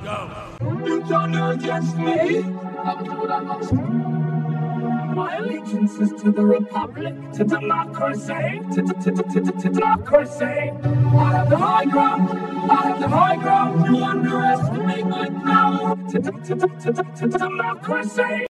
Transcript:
You don't know against me. My allegiance is to the republic, to democracy, to democracy. I have the high ground, I have the high ground. You underestimate my power, to democracy.